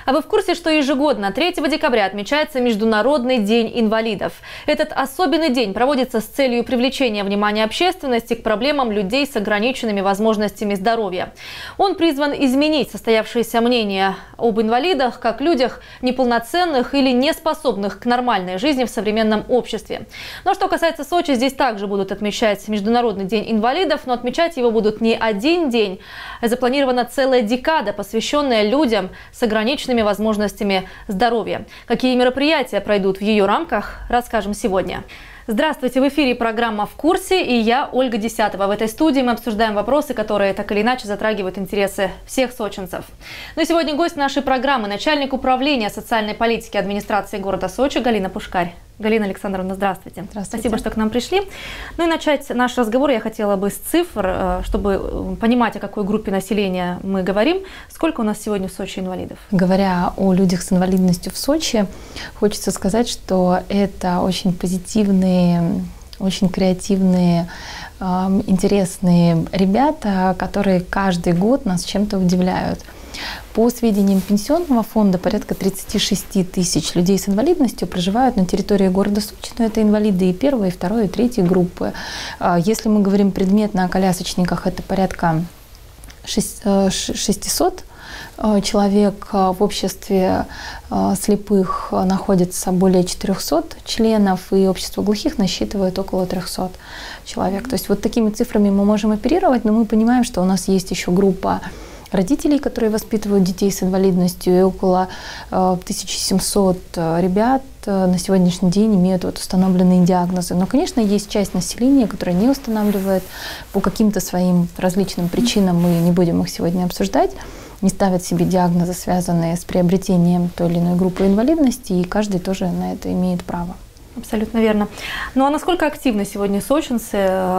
А вы в курсе, что ежегодно 3 декабря отмечается Международный день инвалидов? Этот особенный день проводится с целью привлечения внимания общественности к проблемам людей с ограниченными возможностями здоровья. Он призван изменить состоявшееся мнение об инвалидах как людях неполноценных или неспособных к нормальной жизни в современном обществе. Но что касается Сочи, здесь также будут отмечать Международный день инвалидов, но отмечать его будут не один день, а запланирована целая декада, посвященная людям с ограниченными возможностями здоровья. Какие мероприятия пройдут в ее рамках, расскажем сегодня. Здравствуйте, в эфире программа «В курсе» и я, Ольга Десятова. В этой студии мы обсуждаем вопросы, которые так или иначе затрагивают интересы всех сочинцев. Ну и сегодня гость нашей программы – начальник управления социальной политики администрации города Сочи Галина Пушкарь. Галина Александровна, здравствуйте. Здравствуйте. Спасибо, что к нам пришли. Ну и начать наш разговор я хотела бы с цифр, чтобы понимать, о какой группе населения мы говорим. Сколько у нас сегодня в Сочи инвалидов? Говоря о людях с инвалидностью в Сочи, хочется сказать, что это очень позитивные, очень креативные, интересные ребята, которые каждый год нас чем-то удивляют. По сведениям Пенсионного фонда, порядка 36 тысяч людей с инвалидностью проживают на территории города Сочи, но это инвалиды и первой, и второй, и третьей группы. Если мы говорим предметно о колясочниках, это порядка 600 человек. В обществе слепых находится более 400 членов, и общество глухих насчитывает около 300 человек. То есть вот такими цифрами мы можем оперировать, но мы понимаем, что у нас есть еще группа родителей, которые воспитывают детей с инвалидностью, и около 1700 ребят на сегодняшний день имеют установленные диагнозы. Но, конечно, есть часть населения, которая не устанавливает по каким-то своим различным причинам, мы не будем их сегодня обсуждать, не ставят себе диагнозы, связанные с приобретением той или иной группы инвалидности, и каждый тоже на это имеет право. Абсолютно верно. Ну а насколько активны сегодня сочинцы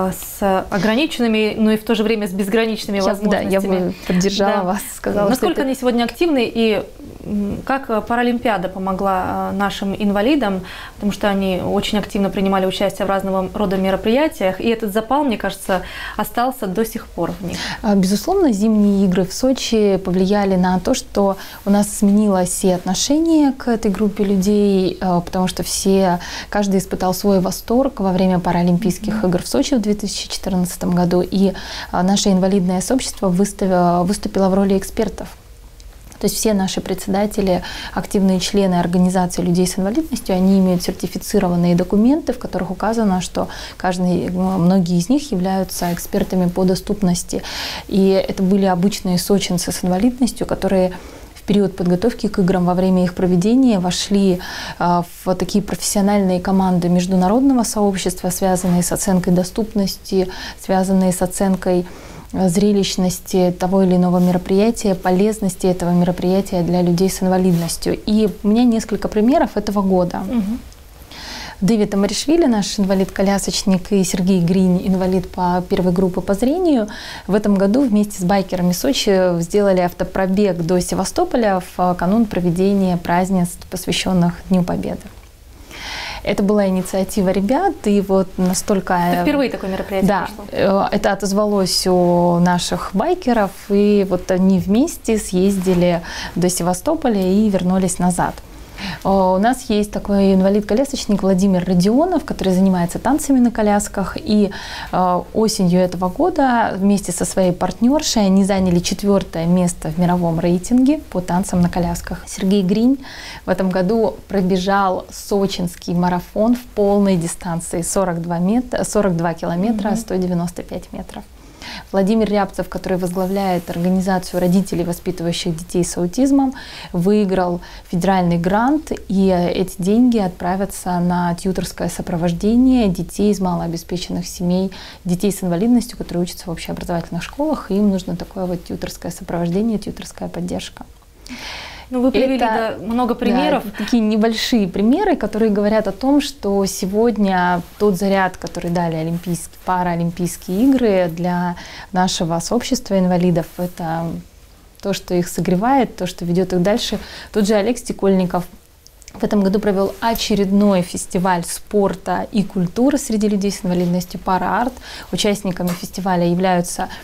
с ограниченными, но и в то же время с безграничными возможностями? Да, я бы поддержала вас, сказала, насколько они сегодня активны и как Паралимпиада помогла нашим инвалидам, потому что они очень активно принимали участие в разного рода мероприятиях, и этот запал, мне кажется, остался до сих пор в них. Безусловно, зимние игры в Сочи повлияли на то, что у нас сменилось и отношение к этой группе людей, потому что каждый испытал свой восторг во время Паралимпийских игр в Сочи в 2014 году, и наше инвалидное сообщество выступило в роли экспертов. То есть все наши председатели, активные члены организации людей с инвалидностью, они имеют сертифицированные документы, в которых указано, что многие из них являются экспертами по доступности. И это были обычные сочинцы с инвалидностью, которые в период подготовки к играм, во время их проведения вошли в такие профессиональные команды международного сообщества, связанные с оценкой доступности, связанные с оценкой зрелищности того или иного мероприятия, полезности этого мероприятия для людей с инвалидностью. И у меня несколько примеров этого года. Дэвид Амаришвили, наш инвалид-колясочник, и Сергей Гринь, инвалид по первой группе по зрению, в этом году вместе с байкерами Сочи сделали автопробег до Севастополя в канун проведения празднеств, посвященных Дню Победы. Это была инициатива ребят, и вот настолько... Это впервые такое мероприятие прошло. Да, это отозвалось у наших байкеров, и вот они вместе съездили до Севастополя и вернулись назад. У нас есть такой инвалид-колясочник Владимир Родионов, который занимается танцами на колясках, и осенью этого года вместе со своей партнершей они заняли 4-е место в мировом рейтинге по танцам на колясках. Сергей Гринь в этом году пробежал сочинский марафон в полной дистанции 42 километра, 195 метров. Владимир Рябцев, который возглавляет организацию родителей, воспитывающих детей с аутизмом, выиграл федеральный грант, и эти деньги отправятся на тьюторское сопровождение детей из малообеспеченных семей, детей с инвалидностью, которые учатся в общеобразовательных школах, и им нужно такое вот тьюторское сопровождение, тьюторская поддержка. Ну, вы привели много примеров. Да, такие небольшие примеры, которые говорят о том, что сегодня тот заряд, который дали Паралимпийские игры для нашего сообщества инвалидов, это то, что их согревает, то, что ведет их дальше. Тот же Олег Стекольников в этом году провел очередной фестиваль спорта и культуры среди людей с инвалидностью «Параарт». Участниками фестиваля являются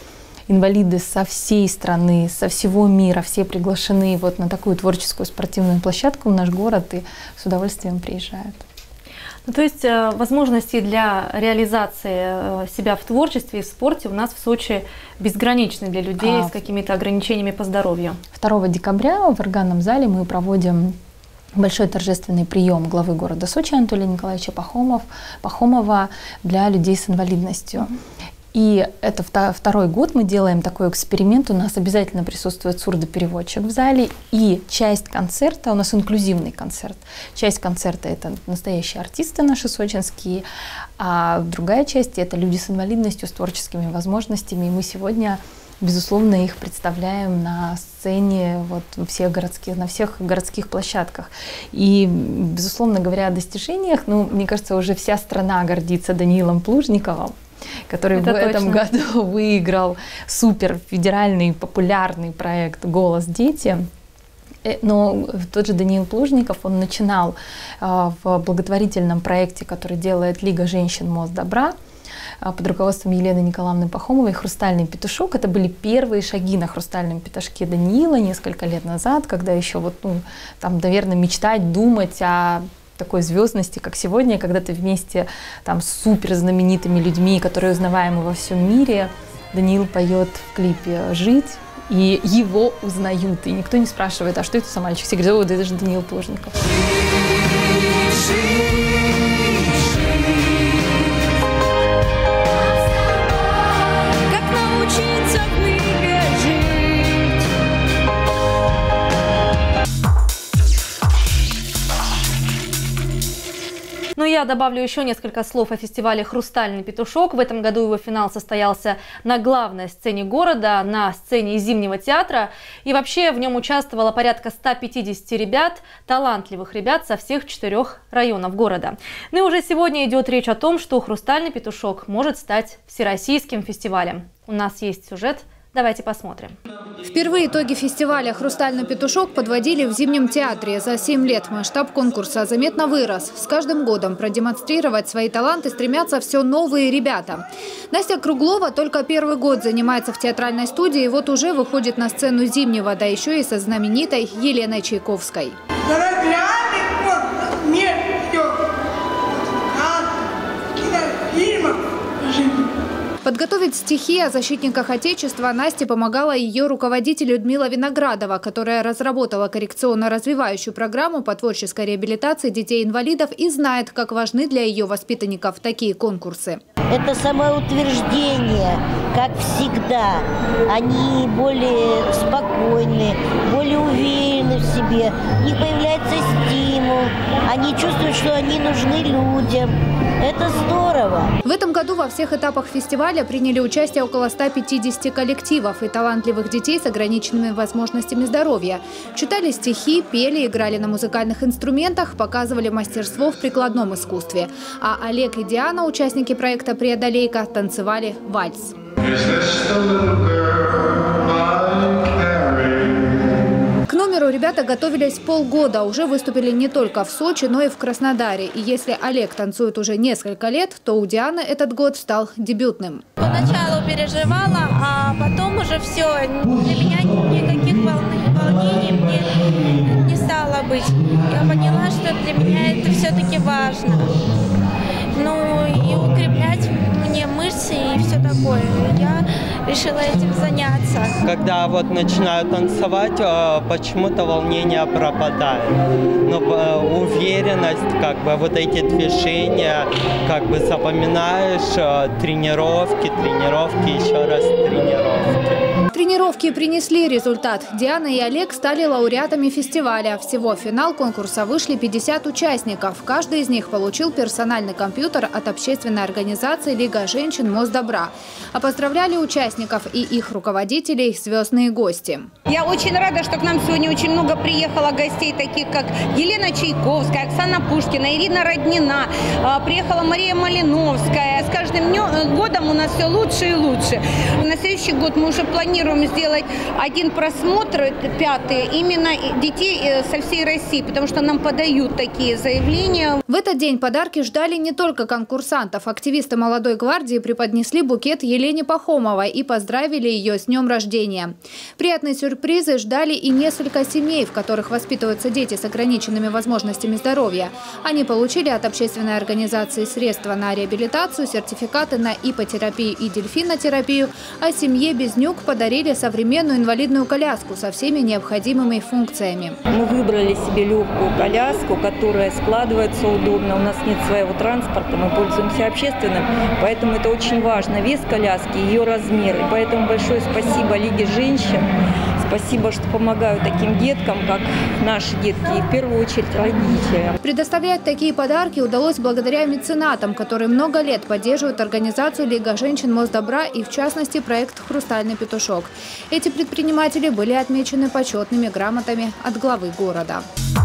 инвалиды со всей страны, со всего мира, все приглашены вот на такую творческую спортивную площадку в наш город и с удовольствием приезжают. Ну, то есть возможности для реализации себя в творчестве и в спорте у нас в Сочи безграничны для людей с какими-то ограничениями по здоровью. 2 декабря в органном зале мы проводим большой торжественный прием главы города Сочи Анатолия Николаевича Пахомова для людей с инвалидностью. И это 2-й год мы делаем такой эксперимент. У нас обязательно присутствует сурдопереводчик в зале. И часть концерта, у нас инклюзивный концерт. Часть концерта — это настоящие артисты наши сочинские, а другая часть — это люди с инвалидностью, с творческими возможностями. И мы сегодня, безусловно, их представляем на сцене на всех городских площадках. И, безусловно, говоря о достижениях, мне кажется, уже вся страна гордится Даниилом Плужниковым, который в этом году выиграл супер федеральный популярный проект «Голос дети». Но тот же Даниил Плужников, он начинал в благотворительном проекте, который делает Лига женщин Мосдобра под руководством Елены Николаевны Пахомовой «Хрустальный петушок». Это были первые шаги на «Хрустальном петушке» Даниила несколько лет назад, когда еще наверное, мечтать, думать о такой звездности, как сегодня, когда ты вместе с супер знаменитыми людьми, которые узнаваемы во всем мире. Даниил поет в клипе «Жить», и его узнают. И никто не спрашивает, а что это за мальчик? Все говорят: да это же Даниил Плужников. Но я добавлю еще несколько слов о фестивале «Хрустальный петушок». В этом году его финал состоялся на главной сцене города, на сцене Зимнего театра. И вообще в нем участвовало порядка 150 ребят, талантливых ребят со всех 4 районов города. Ну и уже сегодня идет речь о том, что «Хрустальный петушок» может стать всероссийским фестивалем. У нас есть сюжет. Давайте посмотрим. Впервые итоги фестиваля «Хрустальный петушок» подводили в Зимнем театре. За 7 лет масштаб конкурса заметно вырос. С каждым годом продемонстрировать свои таланты стремятся все новые ребята. Настя Круглова только 1-й год занимается в театральной студии и вот уже выходит на сцену Зимнего, да еще и со знаменитой Еленой Чайковской. Подготовить стихи о защитниках Отечества Насте помогала ее руководитель Людмила Виноградова, которая разработала коррекционно-развивающую программу по творческой реабилитации детей-инвалидов и знает, как важны для ее воспитанников такие конкурсы. Это самоутверждение, как всегда. Они более спокойны, более уверены в себе. У них появляется стимул. Они чувствуют, что они нужны людям. Это здорово. В этом году во всех этапах фестиваля приняли участие около 150 коллективов и талантливых детей с ограниченными возможностями здоровья. Читали стихи, пели, играли на музыкальных инструментах, показывали мастерство в прикладном искусстве. А Олег и Диана, участники проекта «Преодолейка», танцевали вальс. К номеру ребята готовились полгода, уже выступили не только в Сочи, но и в Краснодаре. И если Олег танцует уже несколько лет, то у Дианы этот год стал дебютным. Поначалу переживала, а потом уже все. Для меня никаких волнений мне не стало быть. Я поняла, что для меня это все-таки важно. Ну и укреплять мне мышцы и все такое. Я решила этим заняться. Когда начинаю танцевать, почему-то волнение пропадает. Но уверенность, эти движения, запоминаешь, тренировки, еще раз тренировки. Тренировки принесли результат. Диана и Олег стали лауреатами фестиваля. Всего в финал конкурса вышли 50 участников. Каждый из них получил персональный компьютер от общественной организации «Лига женщин Мосдобра». А поздравляли участников и их руководителей звездные гости. Я очень рада, что к нам сегодня очень много приехало гостей, таких как Елена Чайковская, Оксана Пушкина, Ирина Роднина, приехала Мария Малиновская. С каждым годом у нас все лучше и лучше. На следующий год мы уже планируем сделать один просмотр, 5-й, именно детей со всей России, потому что нам подают такие заявления. В этот день подарки ждали не только конкурсантов. Активисты молодой гвардии преподнесли букет Елене Пахомовой и поздравили ее с днем рождения. Приятные сюрпризы ждали и несколько семей, в которых воспитываются дети с ограниченными возможностями здоровья. Они получили от общественной организации средства на реабилитацию, сертификаты на ипотерапию и дельфинотерапию, а семье Безнюк подарили современную инвалидную коляску со всеми необходимыми функциями. Мы выбрали себе легкую коляску, которая складывается удобно. У нас нет своего транспорта, мы пользуемся общественным, поэтому это очень важно. Вес коляски, ее размер. И поэтому большое спасибо Лиге женщин. Спасибо, что помогают таким деткам, как наши детки, и в первую очередь родителям. Предоставлять такие подарки удалось благодаря меценатам, которые много лет поддерживают организацию Лига женщин Мосдобра и, в частности, проект «Хрустальный петушок». Эти предприниматели были отмечены почетными грамотами от главы города.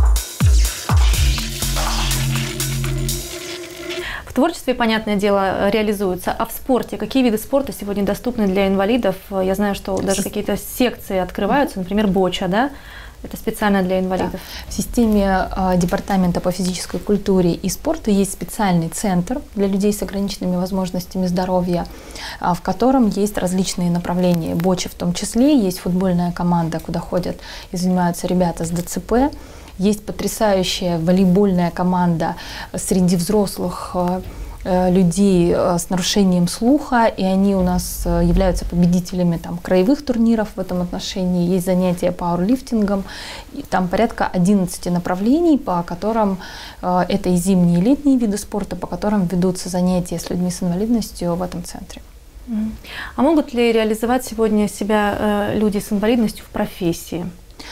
В творчестве, понятное дело, реализуются. А в спорте? Какие виды спорта сегодня доступны для инвалидов? Я знаю, что даже какие-то секции открываются, например, боча, да? Это специально для инвалидов. Да. В системе Департамента по физической культуре и спорту есть специальный центр для людей с ограниченными возможностями здоровья, в котором есть различные направления. Боча в том числе, есть футбольная команда, куда ходят и занимаются ребята с ДЦП. Есть потрясающая волейбольная команда среди взрослых людей с нарушением слуха, и они у нас являются победителями краевых турниров в этом отношении. Есть занятия пауэрлифтингом, и там порядка 11 направлений, по которым это и зимние, и летние виды спорта, по которым ведутся занятия с людьми с инвалидностью в этом центре. А могут ли реализовать сегодня себя люди с инвалидностью в профессии?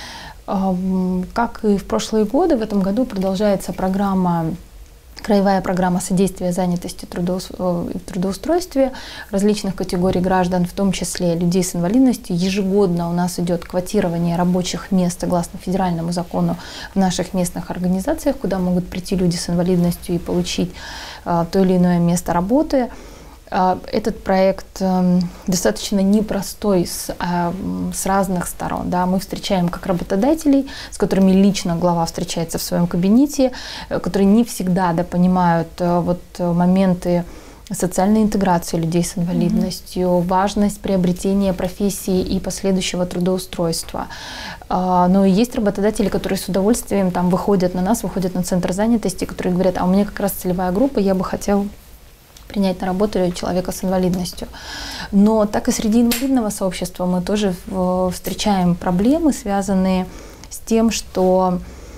Как и в прошлые годы, в этом году продолжается краевая программа содействия занятости в трудоустройстве различных категорий граждан, в том числе людей с инвалидностью. Ежегодно у нас идет квотирование рабочих мест согласно федеральному закону в наших местных организациях, куда могут прийти люди с инвалидностью и получить то или иное место работы. Этот проект достаточно непростой с разных сторон. Да. Мы встречаем как работодателей, с которыми лично глава встречается в своем кабинете, которые не всегда понимают моменты социальной интеграции людей с инвалидностью, важность приобретения профессии и последующего трудоустройства. Но есть работодатели, которые с удовольствием выходят на нас, выходят на центр занятости, которые говорят: а у меня как раз целевая группа, я бы хотел принять на работу человека с инвалидностью. Но так и среди инвалидного сообщества мы тоже встречаем проблемы, связанные с тем, что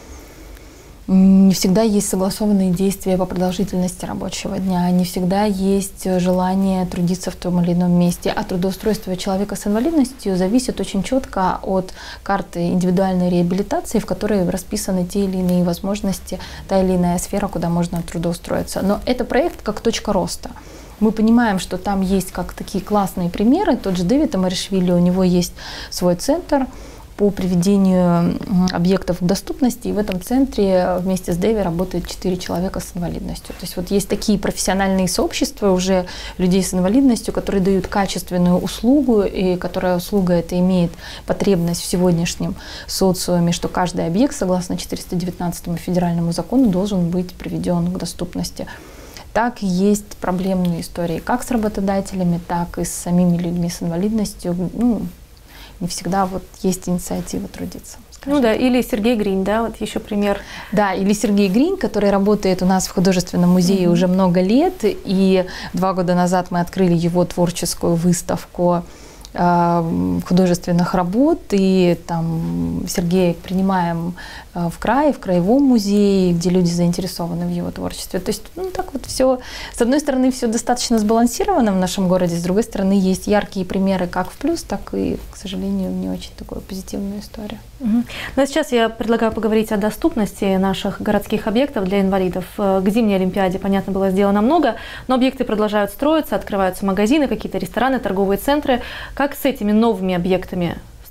не всегда есть согласованные действия по продолжительности рабочего дня, не всегда есть желание трудиться в том или ином месте. А трудоустройство человека с инвалидностью зависит очень четко от карты индивидуальной реабилитации, в которой расписаны те или иные возможности, та или иная сфера, куда можно трудоустроиться. Но это проект как точка роста. Мы понимаем, что там есть как такие классные примеры. Тот же Дэвид Амаришвили, у него есть свой центр по приведению объектов к доступности, и в этом центре вместе с Дэви работает 4 человека с инвалидностью. То есть есть такие профессиональные сообщества уже людей с инвалидностью, которые дают качественную услугу, и которая услуга эта имеет потребность в сегодняшнем социуме, что каждый объект, согласно 419 федеральному закону, должен быть приведен к доступности. Так и есть проблемные истории как с работодателями, так и с самими людьми с инвалидностью. Не всегда есть инициатива трудиться. Или Сергей Гринь, да, еще пример. Да, или Сергей Гринь, который работает у нас в художественном музее уже много лет, и 2 года назад мы открыли его творческую выставку художественных работ, и там Сергея принимаем в краевом музее, где люди заинтересованы в его творчестве. То есть, так все, с одной стороны, все достаточно сбалансировано в нашем городе, с другой стороны, есть яркие примеры как в плюс, так и, к сожалению, не очень такую позитивную историю. Ну а сейчас я предлагаю поговорить о доступности наших городских объектов для инвалидов. К зимней Олимпиаде, понятно, было сделано много, но объекты продолжают строиться, открываются магазины, какие-то рестораны, торговые центры. Как с этими новыми объектами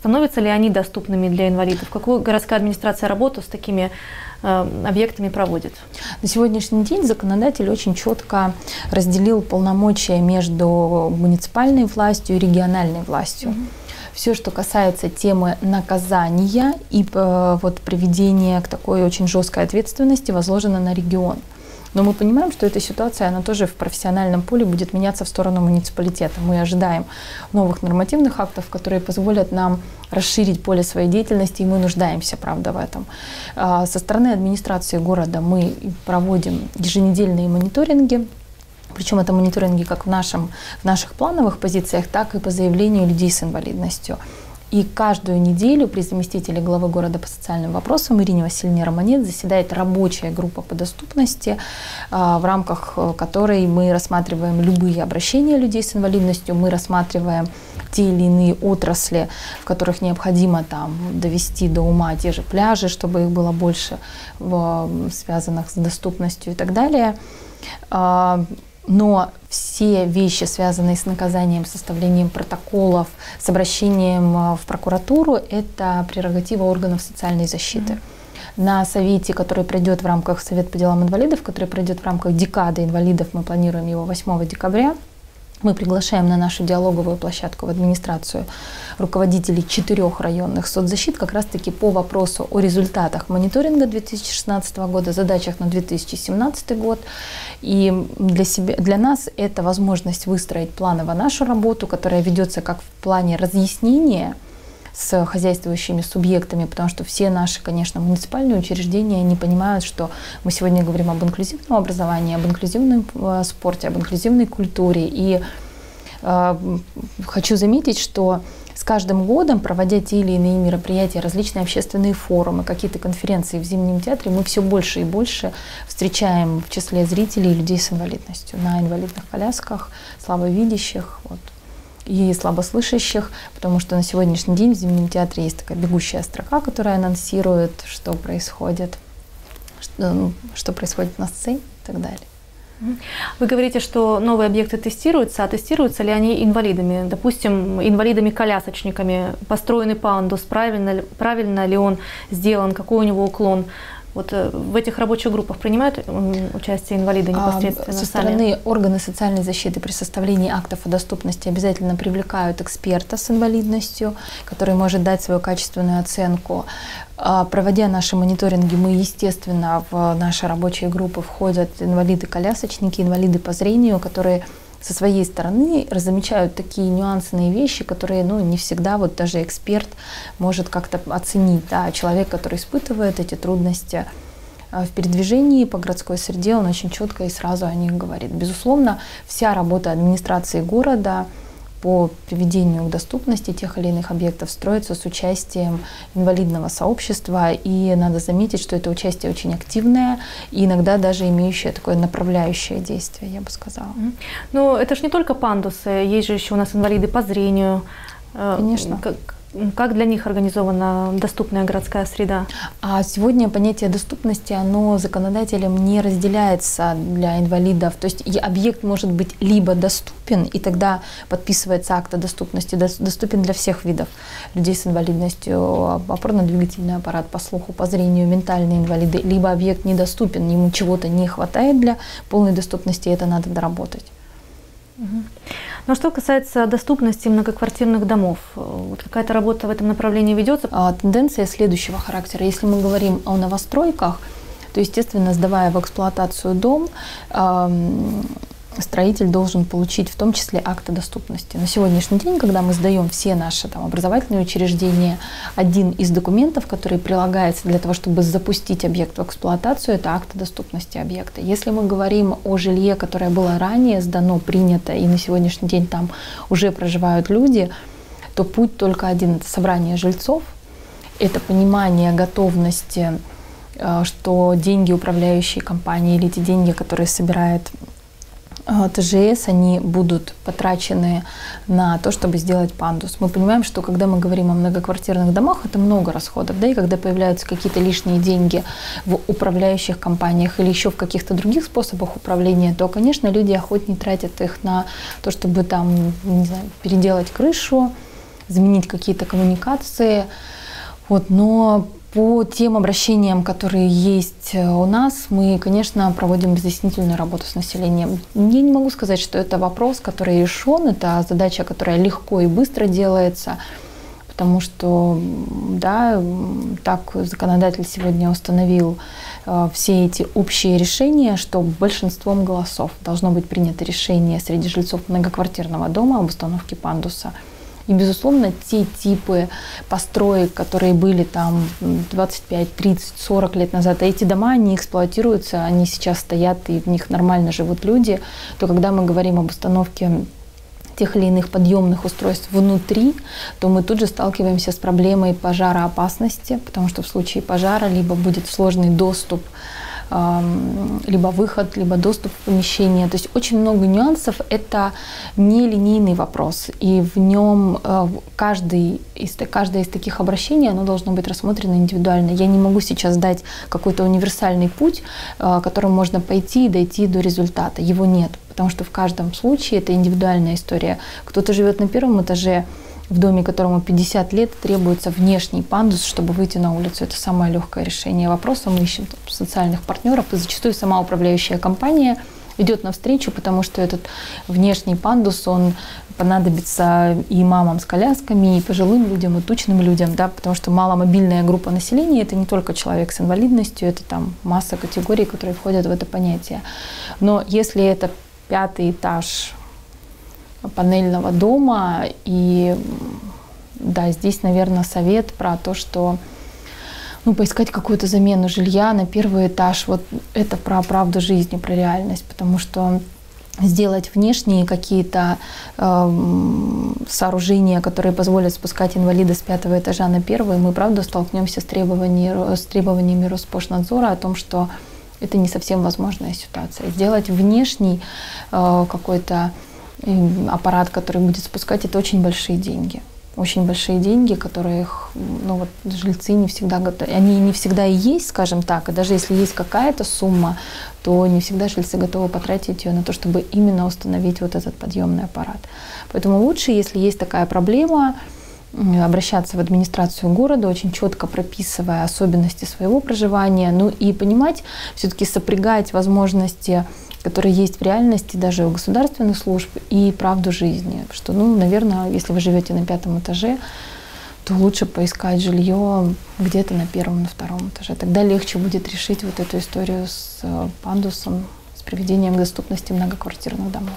становятся ли они доступными для инвалидов? Какую городская администрация работу с такими объектами проводит? На сегодняшний день законодатель очень четко разделил полномочия между муниципальной властью и региональной властью. Все, что касается темы наказания и вот приведения к такой очень жесткой ответственности, возложено на регион. Но мы понимаем, что эта ситуация, она тоже в профессиональном поле будет меняться в сторону муниципалитета. Мы ожидаем новых нормативных актов, которые позволят нам расширить поле своей деятельности, и мы нуждаемся, правда, в этом. Со стороны администрации города мы проводим еженедельные мониторинги. Причем это мониторинги как в наших плановых позициях, так и по заявлению людей с инвалидностью. И каждую неделю при заместителе главы города по социальным вопросам Ирине Васильевне Романец заседает рабочая группа по доступности, в рамках которой мы рассматриваем любые обращения людей с инвалидностью, мы рассматриваем те или иные отрасли, в которых необходимо там довести до ума те же пляжи, чтобы их было больше, связанных с доступностью и так далее. Но все вещи, связанные с наказанием, составлением протоколов, с обращением в прокуратуру, это прерогатива органов социальной защиты. На совете, который пройдет в рамках Совета по делам инвалидов, который пройдет в рамках декады инвалидов, мы планируем его 8 декабря, мы приглашаем на нашу диалоговую площадку в администрацию руководителей 4 районных соцзащит как раз-таки по вопросу о результатах мониторинга 2016 года, задачах на 2017 год. И для нас это возможность выстроить планово нашу работу, которая ведется как в плане разъяснения с хозяйствующими субъектами, потому что все наши, конечно, муниципальные учреждения, они понимают, что мы сегодня говорим об инклюзивном образовании, об инклюзивном спорте, об инклюзивной культуре. И хочу заметить, что с каждым годом, проводя те или иные мероприятия, различные общественные форумы, какие-то конференции в Зимнем театре, мы все больше и больше встречаем в числе зрителей людей с инвалидностью на инвалидных колясках, слабовидящих и слабослышащих, потому что на сегодняшний день в Зимнем театре есть такая бегущая строка, которая анонсирует, что происходит на сцене и так далее. Вы говорите, что новые объекты тестируются, а тестируются ли они инвалидами? Допустим, инвалидами-колясочниками. Построенный пандус, правильно ли он сделан, какой у него уклон? Вот в этих рабочих группах принимают участие инвалиды непосредственно? Со стороны органов социальной защиты при составлении актов о доступности обязательно привлекают эксперта с инвалидностью, который может дать свою качественную оценку. Проводя наши мониторинги, мы, естественно, в наши рабочие группы входят инвалиды-колясочники, инвалиды по зрению, которые со своей стороны замечают такие нюансные вещи, которые не всегда вот даже эксперт может как-то оценить. Да, человек, который испытывает эти трудности в передвижении по городской среде, он очень четко и сразу о них говорит. Безусловно, вся работа администрации города по приведению к доступности тех или иных объектов строится с участием инвалидного сообщества. И надо заметить, что это участие очень активное и иногда даже имеющее такое направляющее действие, я бы сказала. Но это же не только пандусы, есть же еще у нас инвалиды по зрению. Конечно. Как для них организована доступная городская среда? А сегодня понятие доступности, оно законодателем не разделяется для инвалидов. То есть объект может быть либо доступен, и тогда подписывается акт о доступности, доступен для всех видов людей с инвалидностью, опорно-двигательный аппарат, по слуху, по зрению, ментальные инвалиды, либо объект недоступен, ему чего-то не хватает для полной доступности, и это надо доработать. Но что касается доступности многоквартирных домов, вот какая-то работа в этом направлении ведется? Тенденция следующего характера. Если мы говорим о новостройках, то, естественно, сдавая в эксплуатацию дом, строитель должен получить в том числе акт о доступности. На сегодняшний день, когда мы сдаем все наши образовательные учреждения, один из документов, который прилагается для того, чтобы запустить объект в эксплуатацию, это акт о доступности объекта. Если мы говорим о жилье, которое было ранее сдано, принято, и на сегодняшний день там уже проживают люди, то путь только один – это собрание жильцов, это понимание готовности, что деньги управляющей компании или те деньги, которые собирает ТЖС, они будут потрачены на то, чтобы сделать пандус. Мы понимаем, что когда мы говорим о многоквартирных домах, это много расходов, да, и когда появляются какие-то лишние деньги в управляющих компаниях или еще в каких-то других способах управления, то, конечно, люди охотнее тратят их на то, чтобы там, не знаю, переделать крышу, заменить какие-то коммуникации. Вот, но по тем обращениям, которые есть у нас, мы, конечно, проводим разъяснительную работу с населением. Я не могу сказать, что это вопрос, который решен, это задача, которая легко и быстро делается, потому что, да, так законодатель сегодня установил все эти общие решения, что большинством голосов должно быть принято решение среди жильцов многоквартирного дома об установке пандуса. И, безусловно, те типы построек, которые были там 25, 30, 40 лет назад, а эти дома, они эксплуатируются, они сейчас стоят, и в них нормально живут люди, то когда мы говорим об установке тех или иных подъемных устройств внутри, то мы тут же сталкиваемся с проблемой пожароопасности, потому что в случае пожара либо будет сложный доступ, либо выход, либо доступ в помещение. То есть очень много нюансов. Это нелинейный вопрос. И в нем каждое из таких обращений, оно должно быть рассмотрено индивидуально. Я не могу сейчас дать какой-то универсальный путь, которым можно пойти и дойти до результата. Его нет. Потому что в каждом случае это индивидуальная история. Кто-то живет на первом этаже, в доме, которому 50 лет, требуется внешний пандус, чтобы выйти на улицу. Это самое легкое решение вопроса. Мы ищем социальных партнеров, и зачастую сама управляющая компания идет навстречу, потому что этот внешний пандус, он понадобится и мамам с колясками, и пожилым людям, и тучным людям, да, потому что маломобильная группа населения – это не только человек с инвалидностью, это там масса категорий, которые входят в это понятие. Но если это 5-й этаж панельного дома, и да, здесь, наверное, совет про то, что поискать какую-то замену жилья на 1-й этаж, вот это про правду жизни, про реальность, потому что сделать внешние какие-то сооружения, которые позволят спускать инвалида с 5-го этажа на 1-й, мы, правда, столкнемся с требованиями Роспотребнадзора о том, что это не совсем возможная ситуация. Сделать внешний какой-то аппарат, который будет спускать, это очень большие деньги. Очень большие деньги, которых жильцы не всегда готовы. Они не всегда и есть, скажем так. И даже если есть какая-то сумма, то не всегда жильцы готовы потратить ее на то, чтобы именно установить вот этот подъемный аппарат. Поэтому лучше, если есть такая проблема, обращаться в администрацию города, очень четко прописывая особенности своего проживания, и понимать, все-таки сопрягать возможности, которые есть в реальности даже у государственных служб, и правду жизни. Что, наверное, если вы живете на 5-м этаже, то лучше поискать жилье где-то на 1-м, на 2-м этаже. Тогда легче будет решить вот эту историю с пандусом, с приведением к доступности многоквартирных домов.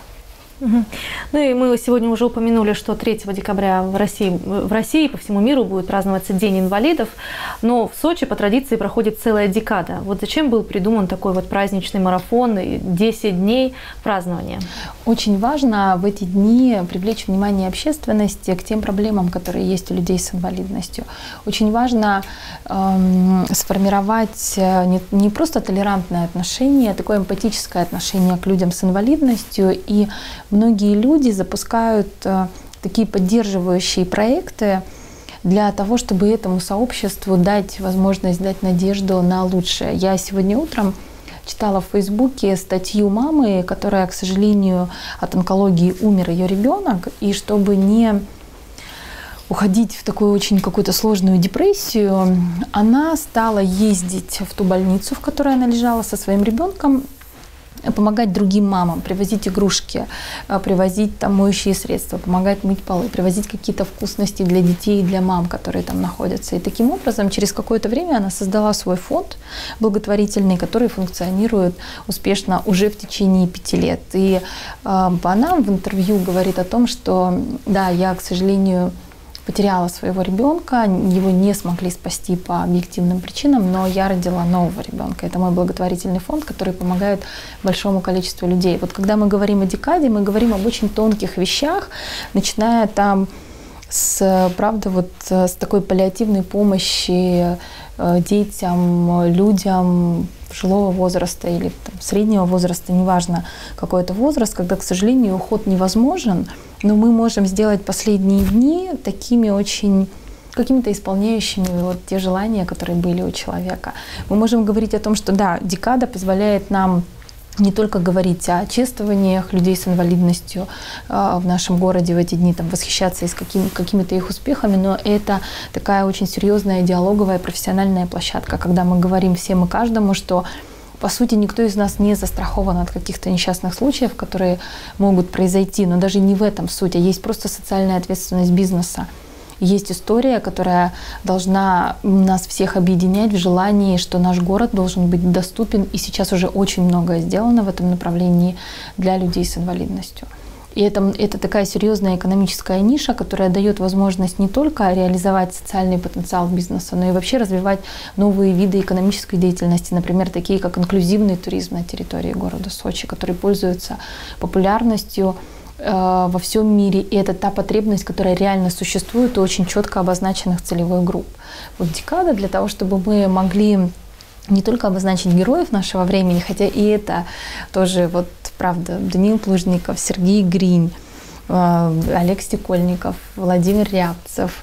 И мы сегодня уже упомянули, что 3 декабря в России и по всему миру будет праздноваться День инвалидов, но в Сочи по традиции проходит целая декада. Вот зачем был придуман такой вот праздничный марафон и 10 дней празднования? Очень важно в эти дни привлечь внимание общественности к тем проблемам, которые есть у людей с инвалидностью. Очень важно сформировать не просто толерантное отношение, а такое эмпатическое отношение к людям с инвалидностью. И многие люди запускают такие поддерживающие проекты для того, чтобы этому сообществу дать возможность, дать надежду на лучшее. Я сегодня утром читала в Фейсбуке статью мамы, которая, к сожалению, от онкологии умер ее ребенок, и чтобы не уходить в такую очень какую-то сложную депрессию, она стала ездить в ту больницу, в которой она лежала со своим ребенком, помогать другим мамам, привозить игрушки, привозить там моющие средства, помогать мыть полы, привозить какие-то вкусности для детей и для мам, которые там находятся. И таким образом через какое-то время она создала свой фонд благотворительный, который функционирует успешно уже в течение 5 лет. И она в интервью говорит о том, что да, я, к сожалению, потеряла своего ребенка, его не смогли спасти по объективным причинам, но я родила нового ребенка. Это мой благотворительный фонд, который помогает большому количеству людей. Вот когда мы говорим о декаде, мы говорим об очень тонких вещах, начиная там с, правда, вот с такой паллиативной помощи детям, людям пожилого возраста или там, среднего возраста, неважно какой это возраст, когда, к сожалению, уход невозможен, но мы можем сделать последние дни такими очень какими-то исполняющими вот те желания, которые были у человека. Мы можем говорить о том, что да, декада позволяет нам не только говорить о чествованиях людей с инвалидностью в нашем городе в эти дни, там, восхищаться какими-то их успехами, но это такая очень серьезная диалоговая профессиональная площадка, когда мы говорим всем и каждому, что по сути никто из нас не застрахован от каких-то несчастных случаев, которые могут произойти, но даже не в этом суть, а есть просто социальная ответственность бизнеса. Есть история, которая должна нас всех объединять в желании, что наш город должен быть доступен, и сейчас уже очень многое сделано в этом направлении для людей с инвалидностью. И это такая серьезная экономическая ниша, которая дает возможность не только реализовать социальный потенциал бизнеса, но и вообще развивать новые виды экономической деятельности, например, такие как инклюзивный туризм на территории города Сочи, который пользуется популярностью во всем мире, и это та потребность, которая реально существует у очень четко обозначенных целевых групп. Вот декада для того, чтобы мы могли не только обозначить героев нашего времени, хотя и это тоже, вот правда, Даниил Плужников, Сергей Гринь, Олег Стекольников, Владимир Рябцев,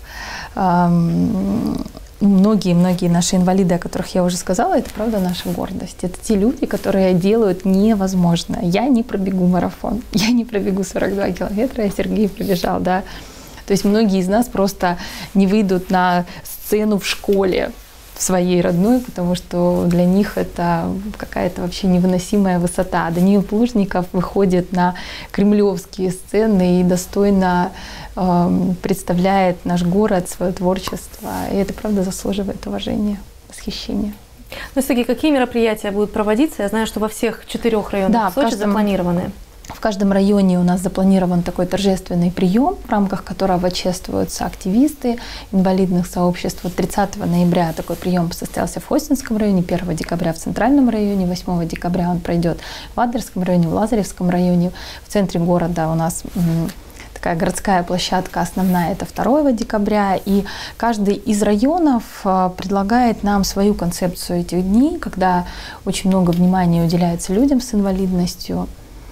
многие наши инвалиды, о которых я уже сказала, это правда наша гордость. Это те люди, которые делают невозможное. Я не пробегу марафон, я не пробегу 42 километра, а Сергей пробежал, да. То есть многие из нас просто не выйдут на сцену в школе в своей родной, потому что для них это какая-то вообще невыносимая высота. Даниил Плужников выходит на кремлевские сцены и достойно представляет наш город, свое творчество. И это, правда, заслуживает уважения, восхищения. Ну, Сергей, какие мероприятия будут проводиться? Я знаю, что во всех 4 районах Сочи запланированы. В каждом районе у нас запланирован такой торжественный прием, в рамках которого чествуются активисты инвалидных сообществ. 30 ноября такой прием состоялся в Хостинском районе, 1 декабря в Центральном районе, 8 декабря он пройдет в Адлерском районе, в Лазаревском районе. В центре города у нас такая городская площадка основная, это 2 декабря. И каждый из районов предлагает нам свою концепцию этих дней, когда очень много внимания уделяется людям с инвалидностью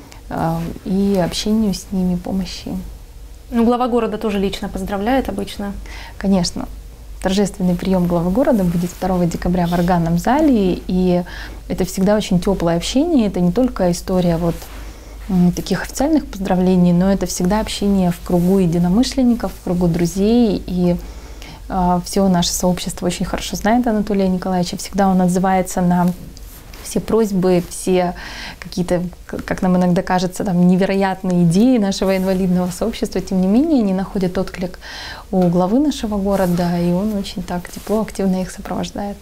и общению с ними, помощи им. Ну, глава города тоже лично поздравляет обычно. Конечно. Торжественный прием главы города будет 2 декабря в органном зале, и это всегда очень теплое общение. Это не только история вот таких официальных поздравлений, но это всегда общение в кругу единомышленников, в кругу друзей, и все наше сообщество очень хорошо знает Анатолия Николаевича. Всегда он отзывается на все просьбы, все какие-то, как нам иногда кажется, там, невероятные идеи нашего инвалидного сообщества, тем не менее, они находят отклик у главы нашего города, и он очень так тепло, активно их сопровождает.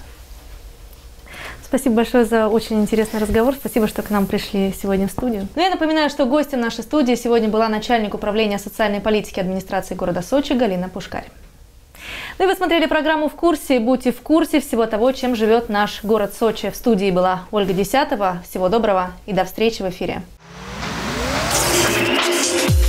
Спасибо большое за очень интересный разговор. Спасибо, что к нам пришли сегодня в студию. Ну, я напоминаю, что гостем нашей студии сегодня была начальник управления социальной политики администрации города Сочи Галина Пушкарь. Ну и вы смотрели программу «В курсе». Будьте в курсе всего того, чем живет наш город Сочи. В студии была Ольга Десятова. Всего доброго и до встречи в эфире.